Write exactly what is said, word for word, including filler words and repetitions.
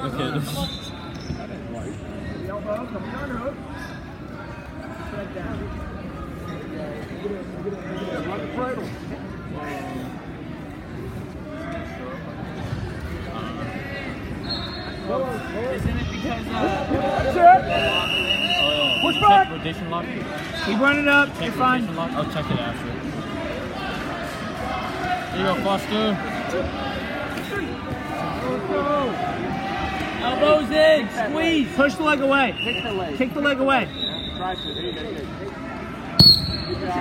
Okay. Isn't it because uh push back! Rotation lock? Keep running up, you're fine. Lock? I'll check it after. There you go, Foster. elbows in, squeeze. Push the leg away. Kick the leg. Kick the leg away. Try to. There you go.